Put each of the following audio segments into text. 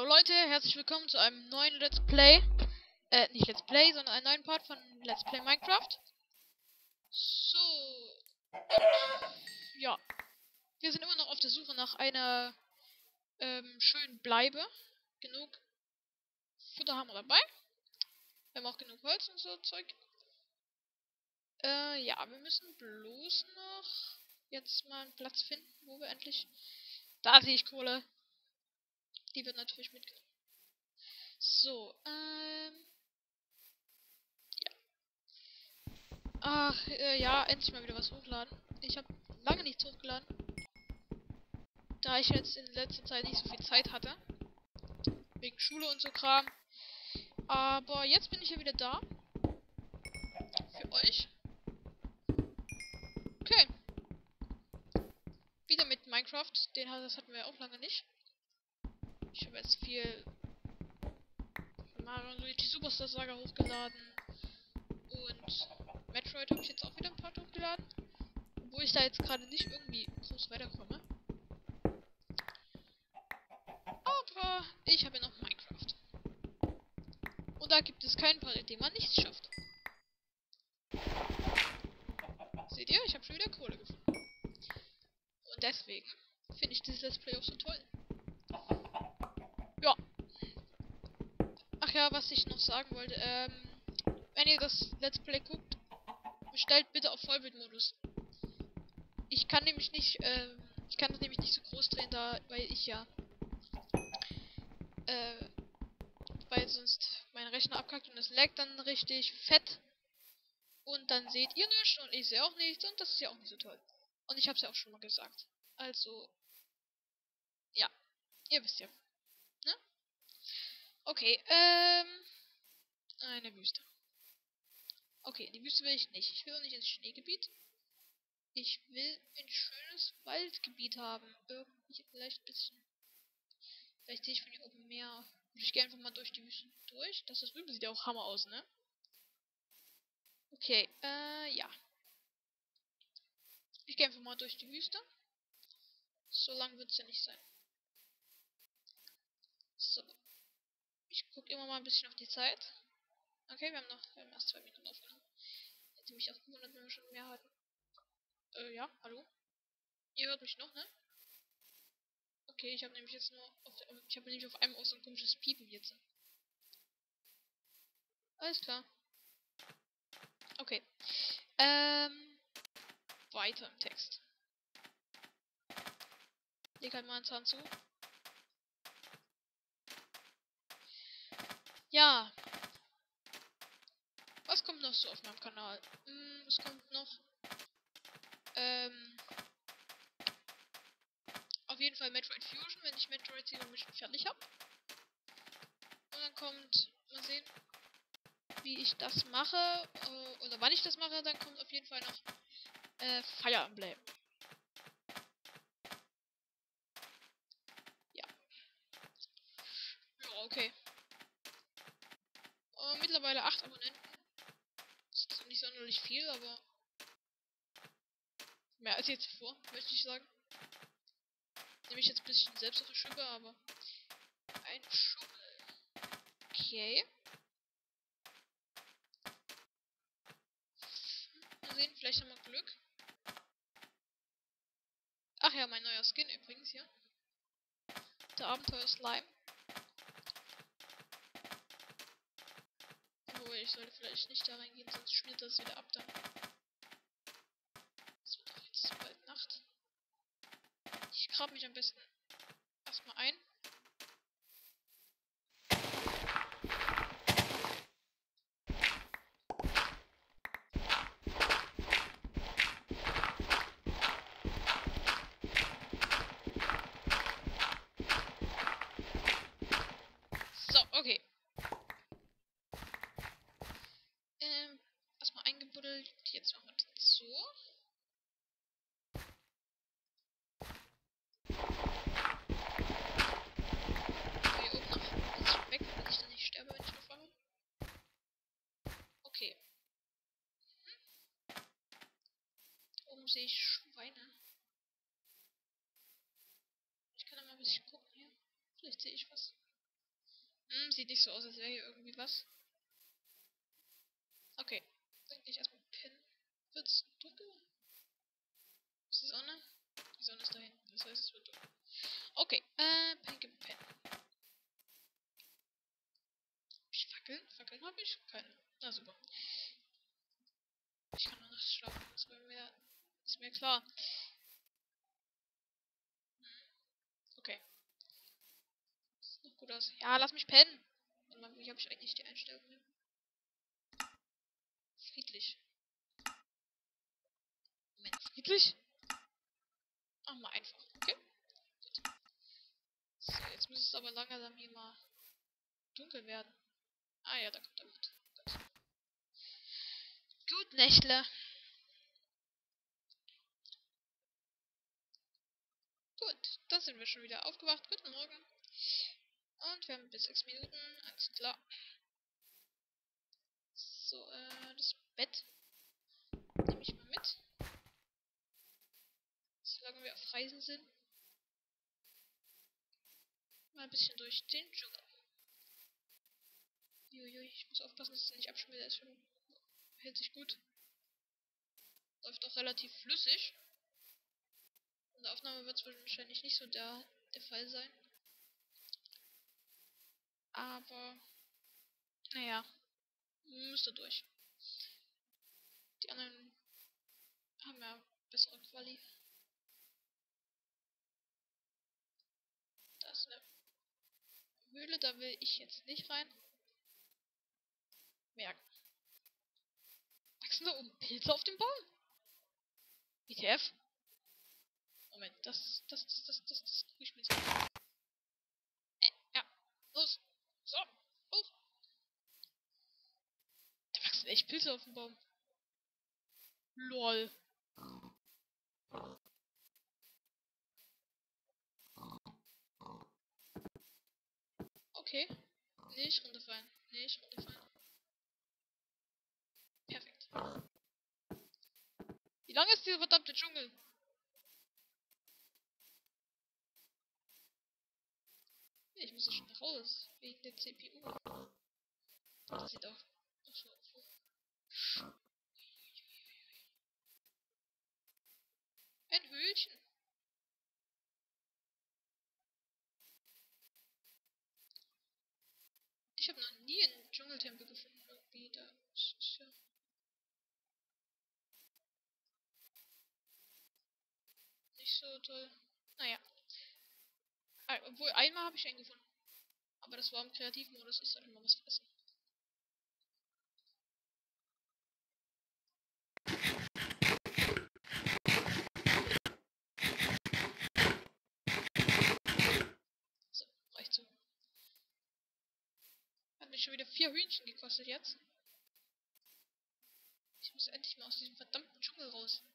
Hallo Leute, herzlich willkommen zu einem neuen Let's Play. Nicht Let's Play, sondern einen neuen Part von Let's Play Minecraft. So. Ja. Wir sind immer noch auf der Suche nach einer schönen Bleibe. Genug Futter haben wir dabei. Wir haben auch genug Holz und so Zeug. Ja, wir müssen bloß noch jetzt mal einen Platz finden, wo wir endlich... Da sehe ich Kohle. Die wird natürlich mitgenommen. So, Ach, ja, endlich mal wieder was hochladen. Ich habe lange nichts hochgeladen. Da ich jetzt in letzter Zeit nicht so viel Zeit hatte. Wegen Schule und so Kram. Aber jetzt bin ich ja wieder da. Für euch. Okay. Wieder mit Minecraft. Das hatten wir ja auch lange nicht. Ich habe jetzt viel Mario und Luigi Superstar Saga hochgeladen. Und Metroid habe ich jetzt auch wieder ein paar hochgeladen. Obwohl ich da jetzt gerade nicht irgendwie groß weiterkomme. Aber ich habe ja noch Minecraft. Und da gibt es keinen Part, in dem man nichts schafft. Seht ihr? Ich habe schon wieder Kohle gefunden. Und deswegen finde ich dieses Let's Play auch so toll. Ja. Ach ja, was ich noch sagen wollte, wenn ihr das Let's Play guckt, stellt bitte auf Vollbildmodus. Ich kann nämlich nicht, ich kann das nämlich nicht so groß drehen, da, weil sonst mein Rechner abkackt und es laggt dann richtig fett. Und dann seht ihr nichts und ich sehe auch nichts und das ist ja auch nicht so toll. Und ich habe es ja auch schon mal gesagt. Also, ja, ihr wisst ja, ne? Okay, eine Wüste. Okay, die Wüste will ich nicht. Ich will auch nicht ins Schneegebiet. Ich will ein schönes Waldgebiet haben. Irgendwie vielleicht ein bisschen. Vielleicht sehe ich von hier oben mehr. Ich gehe einfach mal durch die Wüste durch. Das drüben sieht ja auch Hammer aus, ne? Okay, ja. Ich gehe einfach mal durch die Wüste. So lang wird es ja nicht sein. So. Ich gucke immer mal ein bisschen auf die Zeit. Okay, wir haben erst 2 Minuten aufgenommen. Hätte mich auch gewundert, wenn wir schon mehr hatten. Ja, hallo? Ihr hört mich noch, ne? Okay, ich habe nämlich jetzt nur ich habe nämlich auf einem auch so ein komisches Piepen jetzt. Alles klar. Okay. Weiter im Text. Leg halt mal einen Zahn zu. Ja. Was kommt noch so auf meinem Kanal? Es kommt noch, auf jeden Fall Metroid Fusion, wenn ich Metroid Zero Mission fertig habe. Und dann kommt, mal sehen, wie ich das mache, oder wann ich das mache, dann kommt auf jeden Fall noch, Fire Emblem. Ja. Ja, okay. Mittlerweile 8 Abonnenten. Das ist nicht sonderlich viel, aber mehr als jetzt zuvor, möchte ich sagen. Nehme ich jetzt ein bisschen selbst auf die Schippe, aber ein Schummel. Okay. Mal sehen, vielleicht haben wir Glück. Ach ja, mein neuer Skin übrigens hier. Der Abenteuer Slime. Obwohl, ich sollte vielleicht nicht da reingehen, sonst schmiert das wieder ab dann. Es wird doch jetzt bald Nacht. Ich grab mich am besten erstmal ein. So, okay. Erstmal eingebuddelt. Jetzt machen wir das so. Hier oben noch ganz weg, damit ich dann nicht sterbe, wenn ich aufwache. Okay. Oben sehe ich Schweine. Ich kann da mal ein bisschen gucken hier. Vielleicht sehe ich was. Sieht nicht so aus, als wäre hier irgendwie was. Okay. Dann gehe ich erstmal pennen. Wird's dunkel? Ist die Sonne? Die Sonne ist da hinten, das heißt, es wird dunkel. Okay, Pen. Hab ich Fackeln? Fackeln habe ich? Keine. Na super. Ich kann noch nachts schlafen, ist mir klar. Okay. Sieht noch gut aus. Ja, lass mich pennen. Warte mal, wie habe ich eigentlich die Einstellung hier? Friedlich. Moment, friedlich? Ach mal einfach. Okay. Gut. So, jetzt muss es aber langsam hier mal dunkel werden. Ah ja, da kommt er mit. Gut. Gut, Nächtle. Gut, da sind wir schon wieder aufgewacht. Guten Morgen. Und wir haben bis 6 Minuten. Alles klar. So, das Bett nehme ich mal mit. Solange wir auf Reisen sind. Mal ein bisschen durch den Dschungel. Uiui, ich muss aufpassen, dass es nicht abschmiert. Hält sich gut. Läuft auch relativ flüssig. In der Aufnahme wird es wahrscheinlich nicht so der Fall sein. Aber, naja, müsste durch. Die anderen haben ja bessere Quali. Da ist eine Höhle, da will ich jetzt nicht rein. Merken. Wachsen da oben Pilze auf dem Baum? WTF? Moment, das guck ich mir jetzt an. Ja, los. So, los. Da wachsen echt Pilze auf dem Baum. Lol. Okay. Nicht runterfallen. Nicht runterfallen. Perfekt. Wie lang ist dieser verdammte Dschungel? Ich muss ja schon nach Hause. Wegen der CPU. Das sieht auch so aus. Ein Höhlchen. Ich habe noch nie einen Dschungeltempel gefunden. Irgendwie da. Das ist ja nicht so toll. Naja. Obwohl, einmal habe ich einen gefunden. Aber das war im Kreativmodus. Ich sollte mal was fressen. So, reicht so. Hat mich schon wieder 4 Hühnchen gekostet jetzt. Ich muss endlich mal aus diesem verdammten Dschungel raus.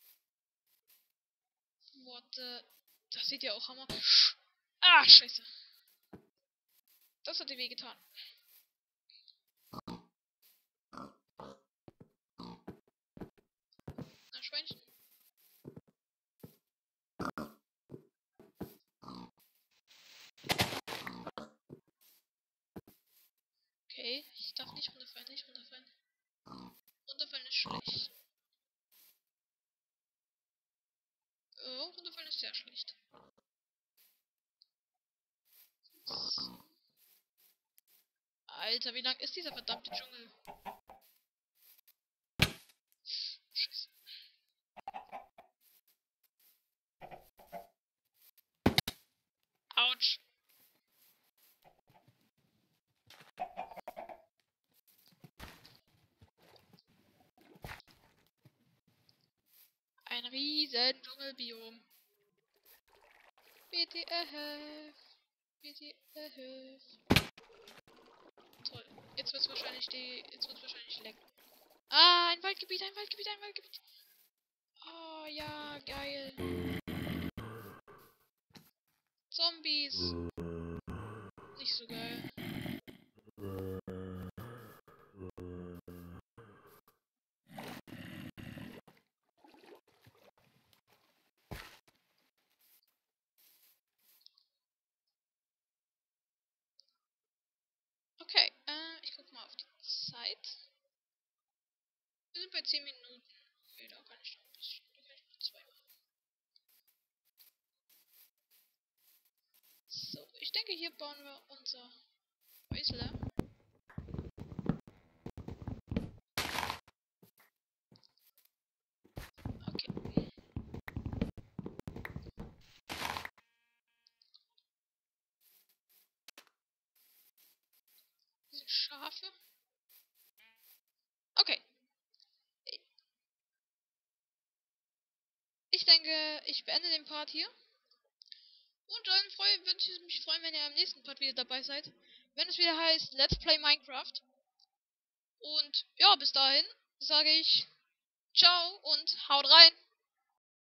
What the... Das sieht ja auch Hammer. Ah, scheiße. Das hat dir wehgetan. Na, Schweinchen. Okay, ich darf nicht runterfallen, nicht runterfallen. Runterfallen ist schlecht. Runterfallen ist sehr schlecht. Alter, wie lang ist dieser verdammte Dschungel? Scheiße. Autsch. Ein riesen Dschungelbiom. BTF. BTF. Toll. Jetzt wird's wahrscheinlich leck. Ah, ein Waldgebiet, ein Waldgebiet, ein Waldgebiet. Oh ja, geil. Zombies. Nicht so geil. ich guck mal auf die Zeit. Wir sind bei 10 Minuten. Okay, da kann ich noch ein bisschen. Da kann ich noch 2 machen. So, ich denke, hier bauen wir unser Häusle. Okay. Diese Schafe. Okay. Ich denke, ich beende den Part hier. Und dann würde ich mich freuen, wenn ihr am nächsten Part wieder dabei seid. Wenn es wieder heißt Let's Play Minecraft. Und ja, bis dahin sage ich ciao und haut rein.